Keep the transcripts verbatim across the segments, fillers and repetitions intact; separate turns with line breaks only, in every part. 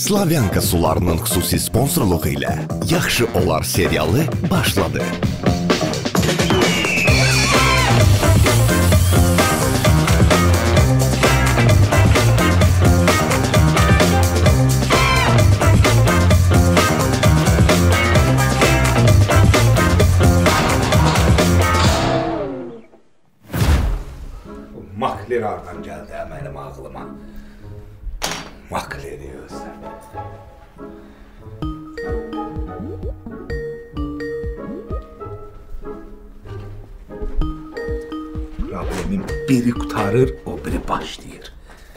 Slavyanka sularının xüsusi sponsorluğu ilə Yaxşı Olar serialı başladı.
Makler aradan geldi benim ağlıma. Makler diyorsun. Problemin biri kurtarır, o biri başlayır.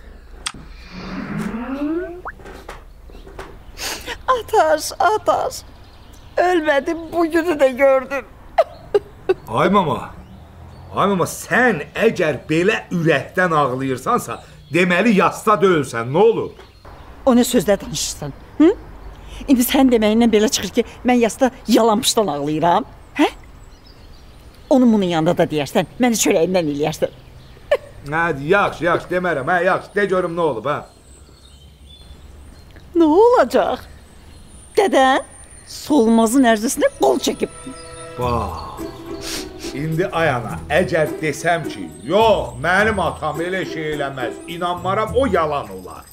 Ataş, Ataş. Ölmedim, bugünü de gördüm.
Ay mama. Ay mama, sən əgər belə ürəkdən ağlayırsansa, deməli yasta döyülsən, nə olur?
O nə sözlər danışırsan? Hı? İndi sən deməyindən belə çıxır ki, mən yasta yalanmışdan ağlayıram. Hə? Onun bunun yanında da deyərsən, məni çörəyindən eləyərsən.
Hə, yaxşı, yaxşı, demərəm, hə, yaxşı, de görüm nə olub, hə?
Nə olacaq? Dədən solmazın ərzəsinə qol çəkib.
Bax, indi ayana, əgər desəm ki, yox, mənim atam elə şey eləməz, inanmaram, o yalan olar.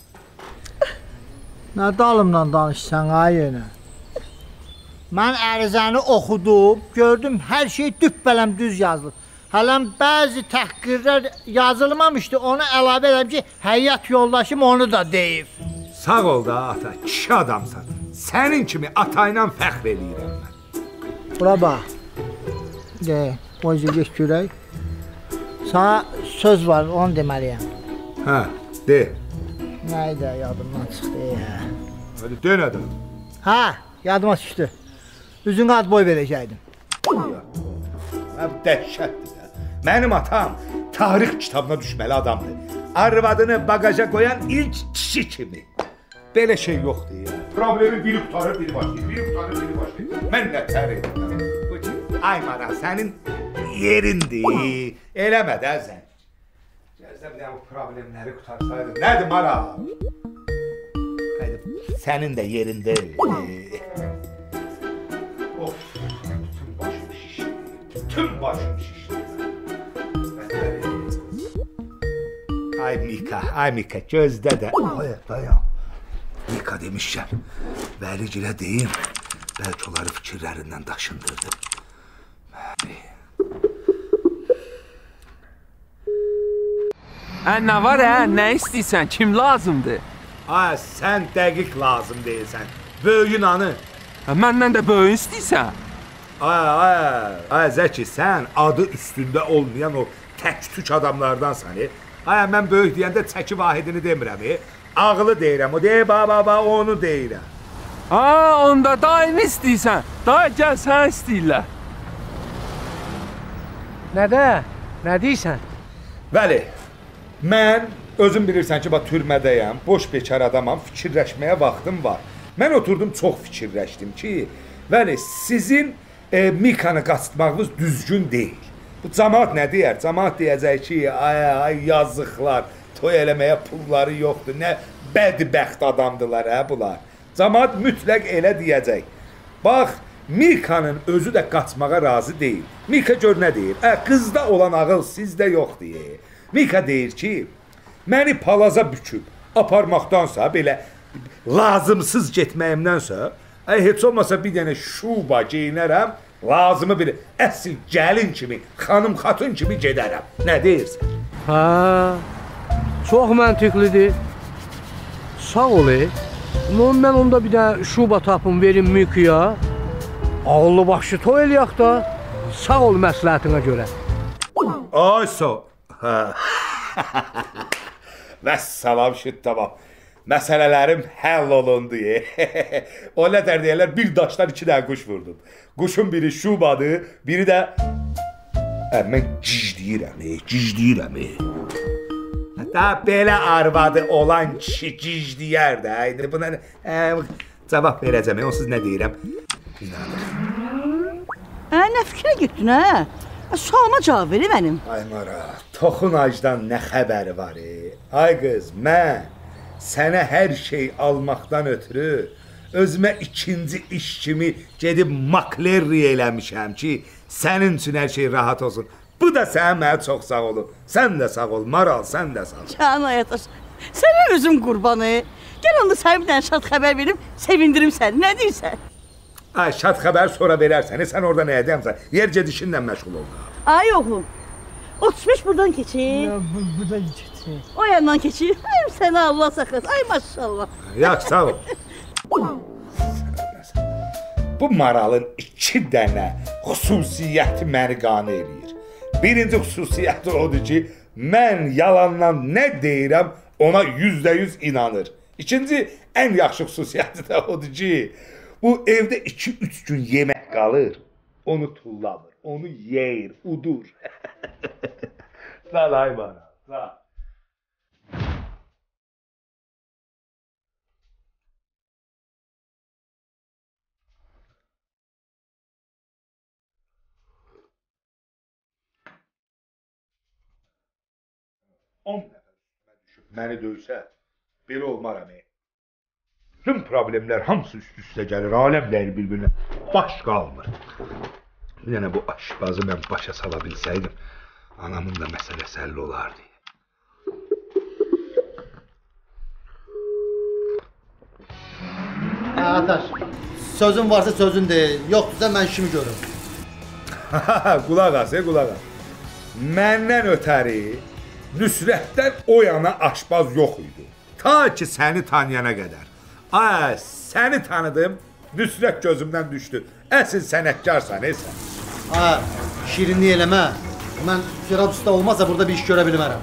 Nə dalımdan danışsan ay yenə? Mən ərizəni oxudum, gördüm hər şey düppələm düz yazılıb. Hələm bəzi təhqirlər yazılmamışdı, onu əlavə edəm ki, həyat yoldaşım onu da deyib.
Sağ ol da ata, kişi adamsan. Sənin kimi atayla fəxr eləyirəm mən.
Bura bax. De, o yüzü geç görək. Sana söz var, onu deməliyəm.
Hə, de.
Nəydə, yadımdan çıxdı ya.
Hadi de nədən?
Hə, yadıma düşdü. Üzün ad boy verəcəkdim.
Hə, dəhşətdir də. Mənim atam tarix kitabına düşməli adamdır. Arvadını bagaja qoyan ilk kişi kimi. Belə şey yoxdur ya. Problemi biri tutarır, biri başlayır, biri tutarır, biri başlayır. Mən nə tər edirəm? Bu ki, ay mana, sənin yerindir. Eləmə də sən. Gəzdə bir də bu problemləri qutarsaydın. Nədir mara? Sənin də yerində. Of, bütün başım şişdi. Bütün başım şişdi. Ay Mika, ay Mika, gözdə də. Ay, dayan. Mika demişkən, Vəligilə deyim, bəlkə onları fikirlərindən daşındırdım.
Hə, nə var hə? Nə istəyirsən? Kim lazımdır?
Ay, sən dəqiq lazım deyilsən. Böyüyün anı.
Hə, məndən də böyün istəyirsən?
Ay, ay, ay Zəki, sən adı üstündə olmayan o tək-tük adamlardansan. Ay, mən böyük deyəndə çəki vahidini demirəm. Ağlı deyirəm, o deyir, ba, ba, ba, onu deyirəm.
Ha, onda daimi istəyirsən. Day, gəl, sən istəyirlər.
Nədə? Nə deyirsən?
Bəli, mən özüm bilirsən ki, bax, türmədəyəm, boş bekar adamam, fikirləşməyə vaxtım var. Mən oturdum, çox fikirləşdim ki, bəli, sizin e, Mikanı qaçırtmağınız düzgün deyil. Bu cəmaat nə deyər? Cəmaat deyəcək ki, ay, ay, yazıqlar, toy eləməyə pulları yoxdur, nə bədbəxt adamdılar, hə, bunlar. Cəmaat mütləq elə deyəcək. Bax, Mikanın özü də qaçmağa razı deyil. Mika gör nə deyir? Ə, qızda olan ağıl sizdə yox deyir. Mika deyir ki, məni palaza büküb aparmaqdansa, belə lazımsız getməyimdənsə, ə, heç olmasa bir dənə şuba geyinərəm, lazımı bir əsl gəlin kimi, xanım xatun kimi gedərəm. Nə deyirsən?
Hə, çox məntiqlidir. Sağ ol, e. Mən onda bir də şuba tapım verim Mikaya. Ağıllı başlı toy eləyək da. Sağ ol məsləhətinə görə.
Ay, sağ ol. Vəssalam, şüd, tamam. Məsələlərim həll olundu. O nətər deyərlər, bir daşdan iki dənə quş vurdum. Quşun biri şubadır, biri də... Ə, mən gicləyirəm, gicləyirəm. Hətta belə arvadı olan kişi gicləyər də. Buna cavab verəcəm, onsuz nə deyirəm? İnanır.
Hə, nə fikrə getdin, hə? Sualıma cavab verir mənim.
Ay Mara, toxun acdan nə xəbəri var? Ay qız, mən sənə hər şey almaqdan ötürü özümə ikinci iş kimi gedib maklerri eləmişəm ki, sənin üçün hər şey rahat olsun. Bu da sən mənə çox sağ olun. Sən də sağ ol, Maral, sən də sağ ol.
Can Ayataş, sənə özüm qurbanı. Gəl onda sənə bir dənə şad xəbər verim, sevindirim səni. Nə deyirsən?
Ay, şad xəbər sonra verərsən. Sən orada nə edəmsən? Yer gedişinlə məşğul ol.
Ay oğlum, otuz beş buradan keçir.
Bu, bu da keçir.
O yandan keçir. Ay sənə Allah saxlasın. Ay maşallah.
Yaxşı, sağ ol. Bu maralın iki dənə xüsusiyyəti məni qane eləyir. Birinci xüsusiyyəti odur ki, mən yalandan nə deyirəm, ona yüzdə yüz inanır. İkinci, ən yaxşı xüsusiyyəti də odur ki, bu evdə iki üç gün yemək qalır, onu tullamır, onu yeyir, udur. Sağ ol, ay bana, sağ ol. on nəfər üstümə düşüb məni döysə, belə olmaram. Bütün problemlər hamısı üst-üstə gəlir, aləm dəyir bir-birinə, baş qalmır. Bir dənə bu aşbazı mən başa sala bilsəydim, anamın da məsələsi həll olardı.
Ataş, sözün varsa sözün de, yoxdursa mən işimi görürüm.
Qulaq as, qulaq as. Məndən ötəri Nüsrətdən o yana aşbaz yox idi. Ta ki səni tanıyana qədər. Ay, səni tanıdım, Nüsrət gözümdən düşdü. Əsl sənətkarsan, ey sən.
Ha, şirinlik eləmə. Mən şərab usta olmazsa burada bir iş görə bilmərəm.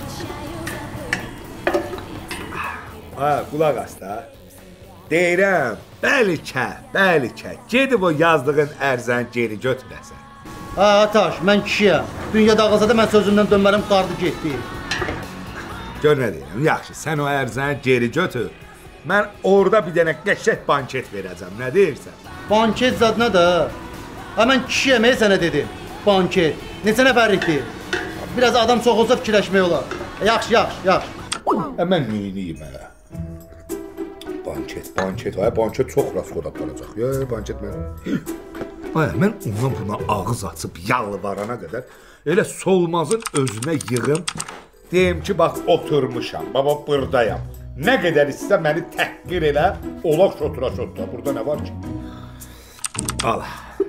Ha, qulaq as da. Deyirəm, bəlkə, bəlkə, gedib o yazdığın ərzən geri götürəsən.
Ha, Ataş, mən kişiyəm. Dünya dağılsa da mən sözümdən dönmərim, qardı getdi.
Gör nə deyirəm, yaxşı, sən o ərzəni geri götür. Mən orada bir dənə qəşəng banket verəcəm, nə deyirsən?
Banket zad nə də? Ha, mən kişiyəm, ey sənə dedim. Banket. Neçə nəfərlikdir? Biraz adam çox olsa fikirləşmək olar. Yaxşı, yaxşı, yaxşı.
Hə, mən neyniyim hə? Banket, banket, ay, banket çox raskoda aparacaq. Ya, banket mən... Ay, mən ona buna ağız açıb yalvarana qədər elə Solmazın özünə yığım. Deyim ki, bax, oturmuşam, baba, buradayam. Nə qədər istə məni təhqir elə, olaq şotura-şotura. Burada nə var ki? Al.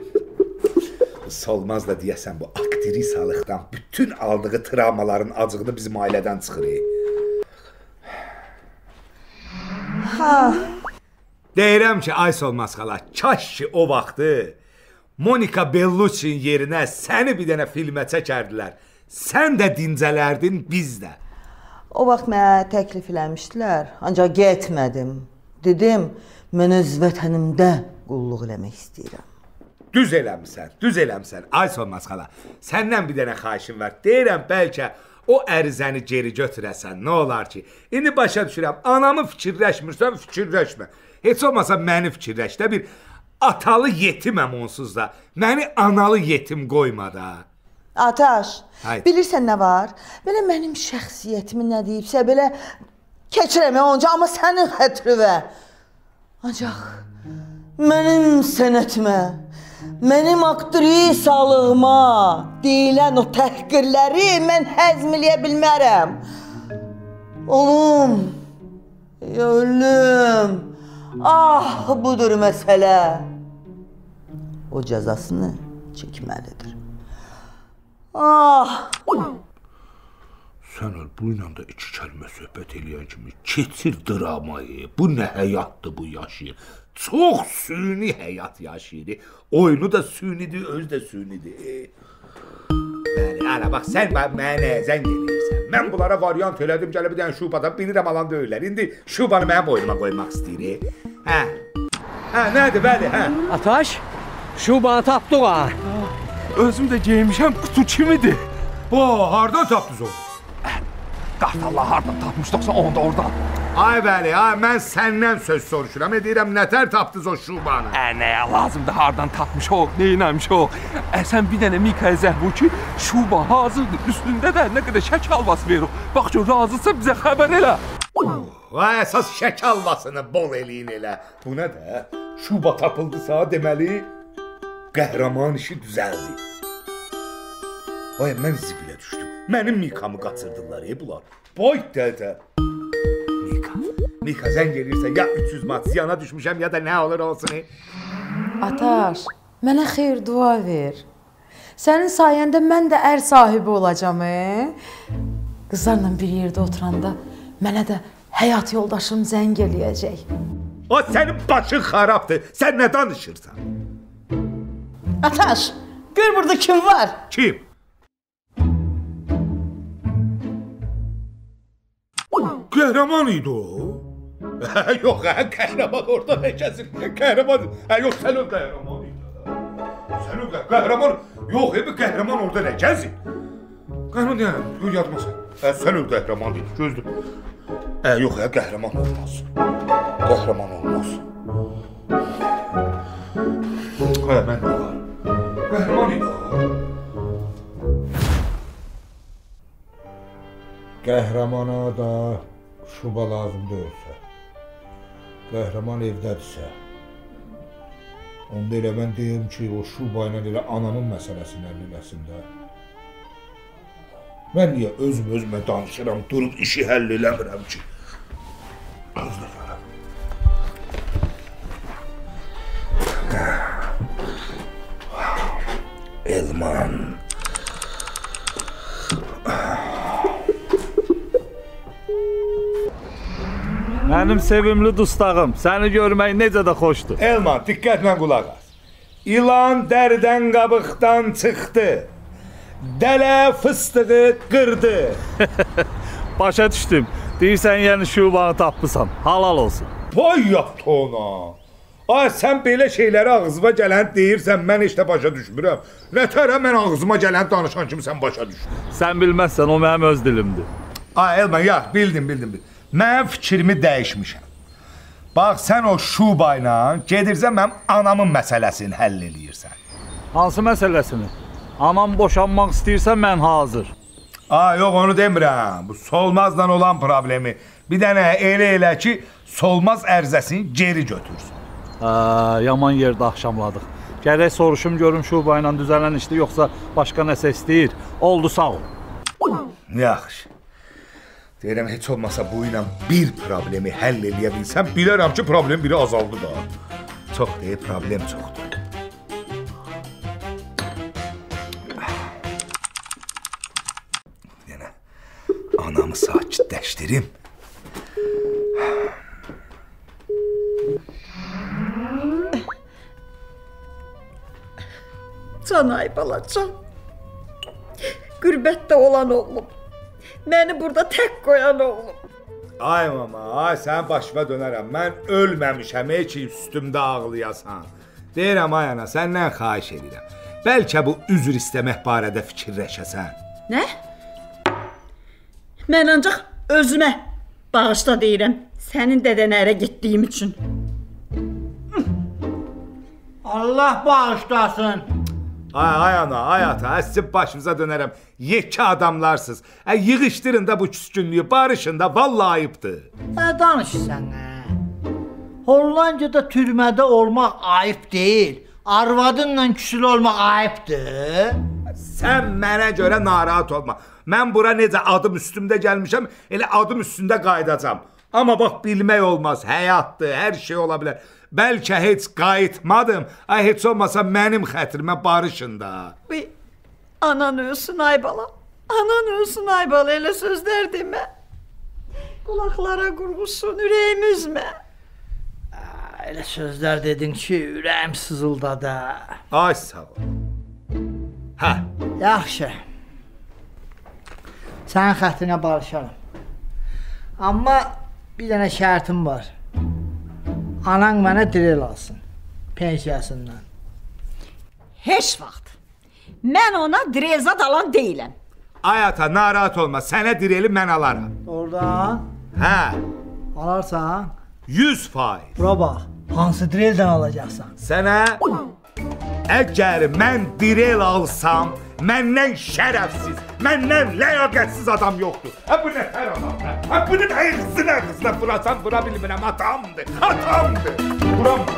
Solmaz da deyəsən bu aktrisalıqdan bütün aldığı travmaların acığını bizim ailədən çıxır.
Ha.
Deyirəm ki, ay Solmaz xala, kaş ki o vaxtı Monika Bellucci'nin yerinə səni bir dənə filmə çəkərdilər. Sən də dincələrdin, biz də.
O vaxt mənə təklif eləmişdilər, ancaq getmədim. Dedim, mən öz vətənimdə qulluq eləmək istəyirəm.
Düz eləmsən, düz eləmsən. Ay Solmaz xala, səndən bir dənə xahişim var. Deyirəm, bəlkə o ərizəni geri götürəsən, nə olar ki? İndi başa düşürəm, anamı fikirləşmirsən, fikirləşmə. Heç olmasa məni fikirləş də, bir atalı yetiməm onsuz da. Məni analı yetim qoyma da.
Ataş,
Haydi.
Bilirsən nə var? Belə mənim şəxsiyyətimi nə deyibsə, belə keçirəm onca, amma sənin xətrivə. Ancaq mənim sənətimə, mənim aktrisalığıma deyilən o təhqirləri mən həzm eləyə bilmərəm. Oğlum, ölüm, ah budur məsələ. O cəzasını çəkməlidir. Ah!
Sən öl, bu ilə də iki kəlmə söhbət eləyən kimi keçir dramayı. Bu nə həyatdır bu yaşayır. Çox süni həyat yaşayır. Oyunu da sünidir, öz də sünidir. Bəli, ana bax, sən mənə zəng eləyirsən. Mən bunlara variant elədim, gələ bir dənə şubadan bilirəm alan döyürlər. İndi şubanı mənim oyunuma qoymaq istəyir. Hə, hə, nədir, bəli, hə.
Ataş, şubanı tapdıq ha.
Özüm də geymişəm, qutu kimidir.
O, hardan tapdınız onu?
Qartallah hardan tapmışdıqsa onu da oradan.
Ay bəli, ay, mən səndən söz soruşuram. Deyirəm, nətər tapdınız o şubanı?
Ə, nəyə lazımdır, hardan tapmış o, neynəmiş o. Ə, sən bir dənə Mikaya zəhvur ki, şuba hazırdır, üstündə də nə qədər şək halvası verir. Bax ki, razısa bizə xəbər elə.
Vay əsas şək alvasını bol eləyin elə. Bu nə də? Şuba tapıldısa deməli qəhrəman işi düzəldi. Vay mən zibilə düşdüm. Mənim Mikamı qaçırdılar ey bunlar. Boy dədə. Mika. Mika zəng elirsə ya üç yüz mat ziyana düşmüşəm ya da nə olur olsun. E?
Ataş, mənə xeyir dua ver. Sənin sayəndə mən də ər sahibi olacağam. E? Qızlarla bir yerdə oturanda mənə də həyat yoldaşım zəng eləyəcək.
O sənin başın xarabdır. Sən nə danışırsan?
Ataş, gör burada kim var?
Kim? Qəhrəman idi o. Yox, hə, qəhrəman orada nə gəzir? Qəhrəman. Hə, yox, sən o qəhrəman idi. Sən o qəhrəman. Yox, hə, qəhrəman orada nə gəzir? Qəhrəman deyən, yox, yadmasın. Hə, sən o qəhrəman idi, gözdür. Hə, yox, hə, qəhrəman olmaz. Qəhrəman olmaz. Hə, mən də var. Qəhrəman idi o. Qəhrəmana da şuba lazım deyilsə, qəhrəman evdədirsə, onda elə mən deyim ki, o şuba ilə elə anamın məsələsini həll eləsin də. Mən niyə özüm özümə danışıram, durub işi həll eləmirəm ki? Özləyərəm. Elman.
Mənim sevimli dustağım, səni görmək necə də xoşdur.
Elman, diqqətlə qulaq as. İlan dərdən qabıqdan çıxdı. Dələ fıstığı qırdı.
Başa düşdüm. Deyirsən, yəni şubanı tapmısan. Halal olsun.
Boy yaptı ona. Ay, sən belə şeyləri ağzıma gələn deyirsən, mən heç də başa düşmürəm. Nətərə mən ağzıma gələn danışan kimi sən başa düş.
Sən bilməzsən, o mənim öz dilimdir.
Ay, Elman, ya, bildim, bildim, bildim. Mən fikrimi dəyişmişəm. Bax, sən o şuba ilə gedirsən, mənim anamın məsələsini həll eləyirsən.
Hansı məsələsini? Anam boşanmaq istəyirsən, mən hazır.
Ay, yox, onu demirəm. Bu Solmazla olan problemi. Bir dənə elə elə ki, Solmaz ərzəsini geri götürsün.
Hə, yaman yerdə axşamladıq. Gərək soruşum, görüm şuba ilə düzələn işdir, yoxsa başqa nəsə istəyir. Oldu, sağ ol.
Yaxşı. Deyirəm, heç olmasa bu ilə bir problemi həll eləyə bilsəm, bilərəm ki, problem biri azaldı da. Çox deyil, problem çoxdur. Yenə anamı sakitləşdirim.
Can ay balacan. Qürbətdə olan oğlum. Məni burada tək qoyan oğlum.
Ay mama, ay sən başıma dönərəm. Mən ölməmişəm, heç üstümdə ağlayasan. Deyirəm ay ana, səndən xahiş edirəm. Bəlkə bu üzr istəmək barədə fikirləşəsən.
Nə? Mən ancaq özümə bağışla deyirəm. Sənin dədənərə getdiyim üçün.
Allah bağışlasın.
Ay, ay ana, ay ata, sizin başınıza dönərəm. Yekə adamlarsınız. Ə, yığışdırın da bu küskünlüyü, barışın da, vallahi ayıbdır.
Nə danışırsan, hə? Hollandiyada türmədə olmaq ayıb deyil. Arvadınla küsülü olmaq ayıbdır.
Sən mənə görə narahat olma. Mən bura necə adım üstümdə gəlmişəm, elə adım üstündə qaydacam. Amma bax, bilmək olmaz, həyatdır, hər şey ola bilər. Bəlkə heç qayıtmadım, ay heç olmasa mənim xətrimə barışın da.
Uy, anan ölsün ay bala, anan ölsün ay bala, elə sözlər demə. Qulaqlara qurğusun, ürəyim üzmə.
Elə sözlər dedin ki, ürəyim sızıldadı.
Ay sağ ol. Hə.
Yaxşı. Sənin xətrinə barışaram. Amma bir dənə şərtim var. Anan mənə direl alsın, pensiyasından.
Heç vaxt. Mən ona direzat alan deyiləm.
Ay ata, narahat olma, sənə direli mən alaram.
Oradan?
Hə.
Alarsan?
yüz faiz.
Bura bax, hansı direldən alacaqsan?
Sənə, əgər mən direl alsam, məndən şərəfsiz, məndən ləyaqətsiz adam yoxdur. Hə bu nə hər adamdır? Hə bunu da hırsına hırsına vurasan vura bilmirəm, atamdır, atamdır. Vuram.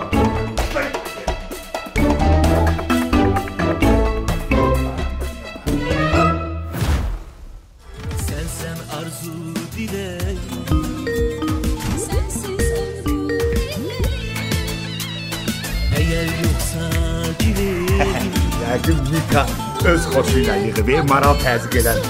Sensen arzu dilek, sensiz arzu dilek, eğer yoksa dilek.
Yəqin Mika öz xoşuyla yığıb, maral təzyiq edən.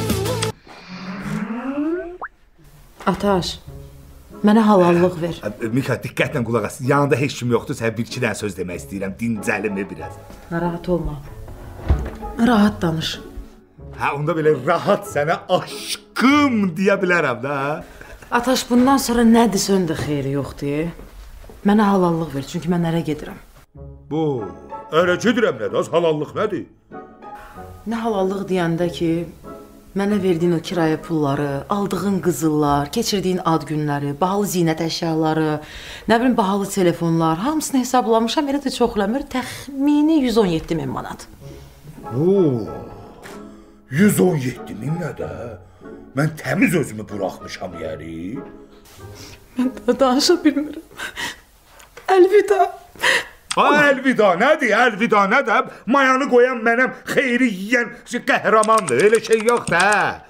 Ataş, mənə halallıq ver.
Mika, diqqətlə qulaq as. Yanında heç kim yoxdur, sən bir iki dənə söz demək istəyirəm. Dincəlimi biraz.
Narahat olma. Rahat danış.
Hə, onda belə rahat sənə aşkım deyə bilərəm də.
Ataş, bundan sonra nədirsə öndə xeyri yoxdur. Mənə halallıq ver, çünki mən ərə gedirəm.
Bu, ərə gedirəm nədir? Az halallıq nədir?
Nə halallıq deyəndə ki, mənə verdiyin o kirayə pulları, aldığın qızıllar, keçirdiyin ad günləri, bahalı zinət əşyaları, nə bilim bahalı telefonlar, hamısını hesablamışam, elə də çox eləmir, təxmini yüz on yeddi min manat.
Oo, yüz on yeddi min nədə? Mən təmiz özümü buraxmışam yəri.
Mən də danışa bilmirəm. Əlvida.
Əlvida, nədir? Əlvida nədir? Mayanı qoyan mənəm, xeyri yiyən qəhrəmandır. Elə şey yox da.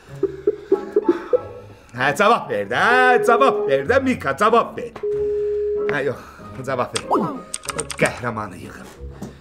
Hə, cavab ver də, cavab ver də, Mika, cavab ver. Hə, yox, cavab ver. Qəhrəmanı yığın.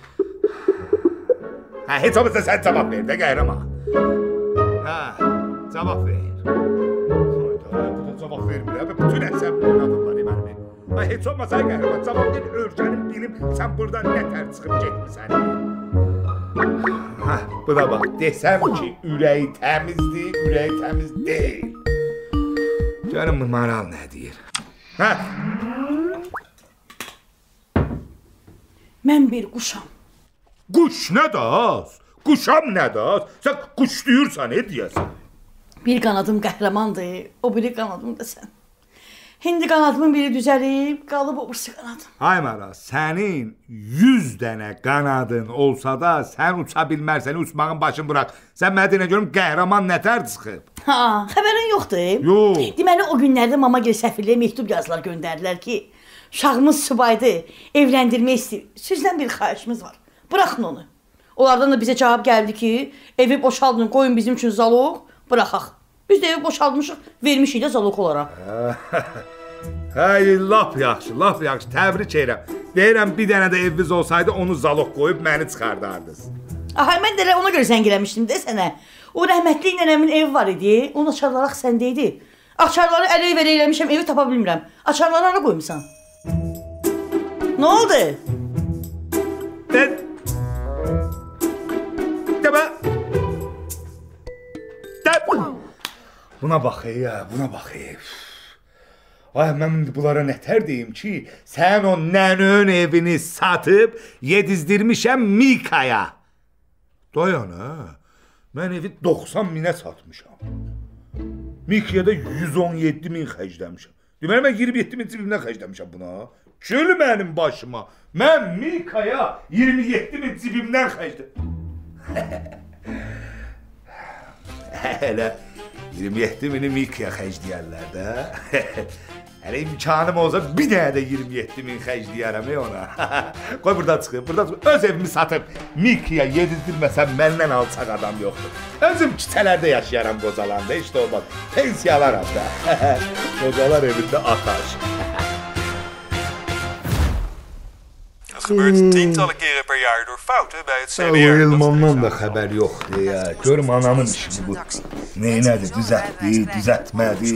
Hə, heç olmasa sən cavab ver də, qəhrəman. Hə, cavab ver. Hayda, bu da cavab vermir. Bütün əsəbli oynadırlar mənim. Ay, heç olmasa qəhrəman, cavab ver, ölkənim bilim, sən buradan nə tər çıxıb getmirsən. Hə, bu da bax, desəm ki, ürəyi təmizdir, ürəyi təmiz deyil. Görün bu maral nə deyir? Hə?
Mən bir quşam.
Quş nə də az? Quşam nə də az? Sən quş deyirsən, nə deyəsən?
Bir qanadım qəhrəmandır, o biri qanadım da sən. Hindi qanadımın biri düzəlib, qalıb o birisi qanadım.
Ay Maral, sənin yüz dənə qanadın olsa da sən uça bilmərsən, uçmağın başını bıraq. Sən mənə deyinə görüm qəhrəman nətər çıxıb?
Ha, xəbərin yoxdur?
Yox.
Deməli o günlərdə mama gəl səfirliyə məktub yazdılar, göndərdilər ki, uşağımız subaydı, evləndirmək istəyir. Sizdən bir xahişimiz var, bıraxın onu. Onlardan da bizə cavab gəldi ki, evi boşaldın, qoyun bizim üçün zaloq, bıraxaq. Biz də evi boşaltmışıq, vermişik də zaloq olaraq.
Hey, lap yaxşı, lap yaxşı, təbrik edirəm. Deyirəm, bir dənə də eviniz olsaydı, onu zaloq qoyub məni çıxardardınız.
Aha, mən də ona görə zəng eləmişdim də sənə. O rəhmətli nənəmin evi var idi, onun açarları səndə idi. Açarları ələ verə eləmişəm, evi tapa bilmirəm. Açarları ara qoymuşsan? Nə oldu?
Ben... Demə... Buna bax ya, buna bax ya. Ay, mən bunlara nətər deyim ki, sən o nənün evini satıb yedizdirmişəm Mikaya. Dayan ha, mən evi doxsan minə satmışam. Mikaya da yüz on yeddi min xərcləmişəm. Deməli, mən iyirmi yeddi min cibimdən xərcləmişəm buna. Gül mənim başıma, mən Mikaya iyirmi yeddi min cibimdən xərcləmişəm. Hələ iyirmi yeddi mini Mikaya xərcləyərlər də. Hələ imkanım olsa bir dənə də iyirmi yeddi min xərcləyərəm ona. Qoy buradan çıxın, buradan çıxın. Öz evimi satıb Mikaya yedizdirməsəm məndən alçaq adam yoxdur. Özüm küçələrdə yaşayaram qocalanda, heç də olmaz. Pensiyalar da. Qocalar evində ataş.
Dat gebeurt tientallen keren per jaar door fouten bij het C B R.
O Elmandan da xəbər yoxdur ya. Görüm anamın işini bu. Neynədir, düzəltdi, düzəltmədi.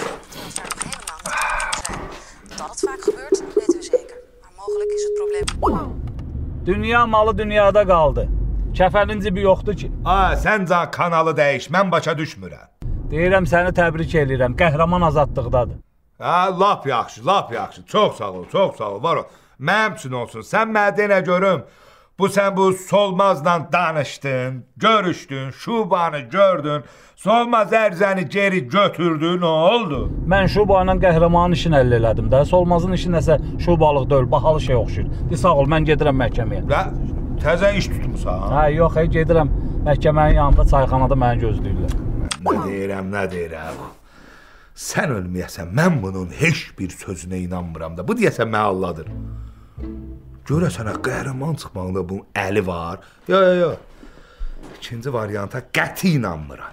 Dat het vaak gebeurt, weten we zeker. Maar mogelijk is het probleem...
Dünya malı dünyada qaldı. Kəfənin cibi yoxdur ki.
Ha, sən can kanalı dəyiş, mən başa düşmürəm.
Deyirəm səni təbrik eləyirəm, qəhrəman azadlıqdadır.
Ha, lap yaxşı, lap yaxşı. Çox sağ ol, çox sağ ol. Var o. Mənim üçün olsun. Sən mənə deyinə görüm. Bu sən bu Solmazla danışdın, görüşdün, Şubanı gördün. Solmaz ərzəni geri götürdü, nə oldu?
Mən Şuba ilə qəhrəmanın işini əldə elədim də. Solmazın işi nəsə Şubalıq deyil, bahalı şey oxşuyur. De sağ ol, mən gedirəm məhkəməyə.
Və təzə iş tutmusan?
Hə, yox, hey, gedirəm. Məhkəmənin yanında çayxanada məni gözləyirlər.
Nə deyirəm, nə deyirəm. Sən ölməyəsən, mən bunun heç bir sözünə inanmıram da. Bu deyəsən mənə Allahdır. Görəsən, qəhrəman çıxmağında bunun əli var. Yo, yo, yo. İkinci varianta qəti inanmıram.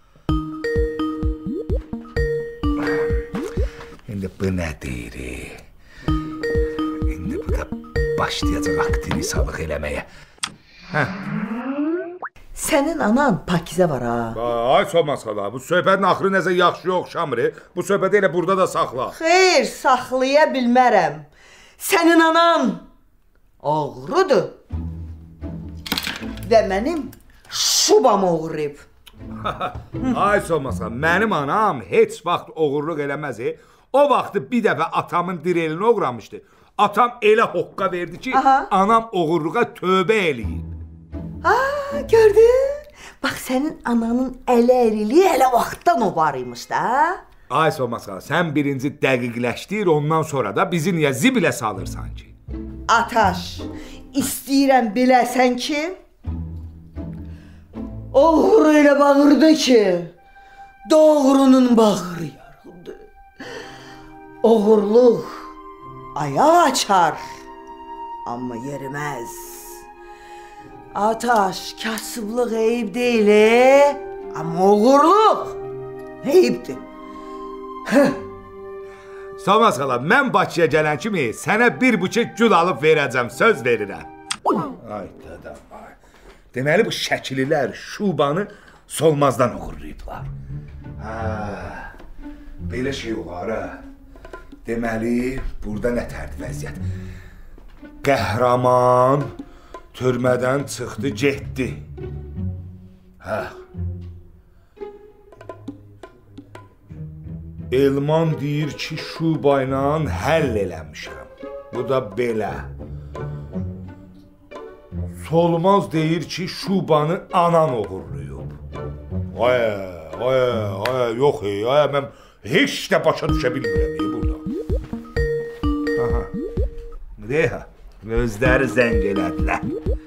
İndi bu nə deyir? İndi bu da başlayacaq aktrisalıq eləməyə. Hə.
Sənin anan Pakizə var ha.
Ay Somasala, bu söhbətin axırı nəsə yaxşı oxşamır. Bu söhbəti elə burada da saxla.
Xeyr, saxlaya bilmərəm. Sənin anan oğrudur. Və mənim şubam oğurlayıb.
Ay Somasala, mənim anam heç vaxt oğurluq eləməz. O vaxtı bir dəfə atamın direlini oğramışdı. Atam elə hoqqa verdi ki, aha, anam oğurluğa tövbə eləyib.
Aa, gördün? Bax, sənin ananın əli əriliyi hələ vaxtdan o var imiş da.
Ay Somasala, sən birinci dəqiqləşdir, ondan sonra da bizi niyə zibilə salırsan ki?
Ataş, istəyirəm biləsən ki, oğru elə bağırdı ki, doğrunun bağırı yarıldı. Oğurluq ayaq açar, amma yeriməz. Ataş, kasıblıq eyib deyil, e? Amma oğurluq eyibdir.
Somasala, mən Bakıya gələn kimi sənə bir buçuk gül alıb verəcəm, söz verirəm. Ay dadam, ay. Deməli bu şəkillər şubanı solmazdan oğurlayıblar. Ha, belə şey olar ha. Deməli, burada nə tərdi vəziyyət? Qəhrəman türmədən çıxdı, getdi. Hə. Elman deyir ki, şuba ilə həll eləmişəm. Bu da belə. Solmaz deyir ki, şubanı anan oğurluyub. Ay, ay, ay, yox, ay, mən heç də başa düşə bilmirəm burada. Aha. Deyə, gözləri zəng elədilər.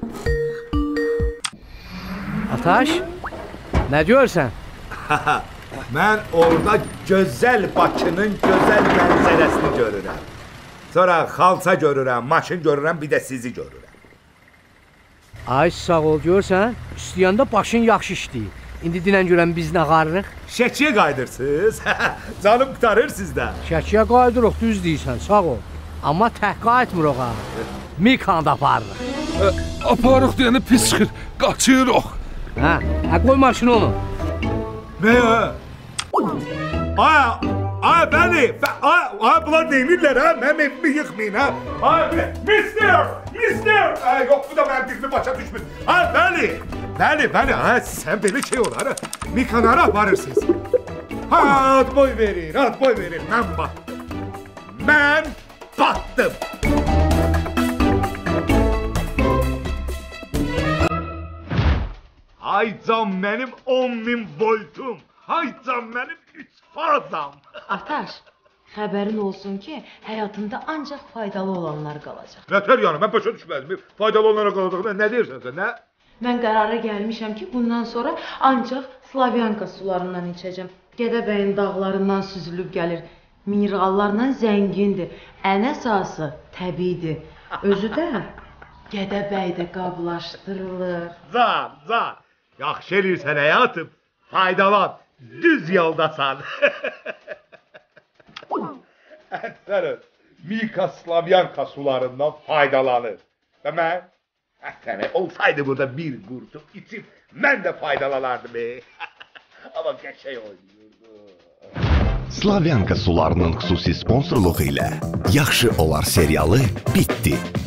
Ataş, nə görsən?
Mən orada gözəl Bakının gözəl mənzərəsini görürəm. Sonra xalça görürəm, maşın görürəm, bir də sizi görürəm.
Ay sağ ol, görsən, istəyəndə başın yaxşı işləyir. İndi dinən görən biz nə qarırıq?
Şəkiyə qaydırsınız, canım qutarır sizdə.
Şəkiyə qaydırıq, düz deyirsən, sağ ol. Amma tək qayıtmırıq ha. Mikanda aparırıq.
Aparıq deyəni pis çıxır, qaçırıq.
Hə, hə qoy maşını onu.
Nə ya? Ay, ay bəli, ay, ay bunlar deyilirlər ha, mənim evimi yıxmayın ha. Ay, mister, mister. Ay, yox, bu da mənim dilimi başa düşmür. Ay, bəli, bəli, bəli, ay, sən belə şey olar ha. Mikanara aparırsınız. Ha, ad boy verir, ad boy verir, mən batdım. Mən batdım. Ay can mənim on min voltum. Ay can mənim üç fazam.
Ataş, xəbərin olsun ki, həyatında ancaq faydalı olanlar qalacaq.
Nətər yəni, mən başa düşmədim. Faydalı olanlara qalacaq, nə deyirsən sən, nə?
Mən qərara gəlmişəm ki, bundan sonra ancaq Slavyanka sularından içəcəm. Gədəbəyin dağlarından süzülüb gəlir. Minerallarla zəngindir. Ən əsası təbiidir. Özü də Gədəbəydə qablaşdırılır.
Can, can. Yaxşı eləyirsən həyatım. Faydalan. Düz yoldasan. Ətənin Mika Slavyanka sularından faydalanır. Və mən, ətəni olsaydı burada bir qurtum içib, mən də faydalanardım. Amma qəşəy oynayırdı.
Slavyanka sularının xüsusi sponsorluğu ilə Yaxşı Olar serialı bitdi.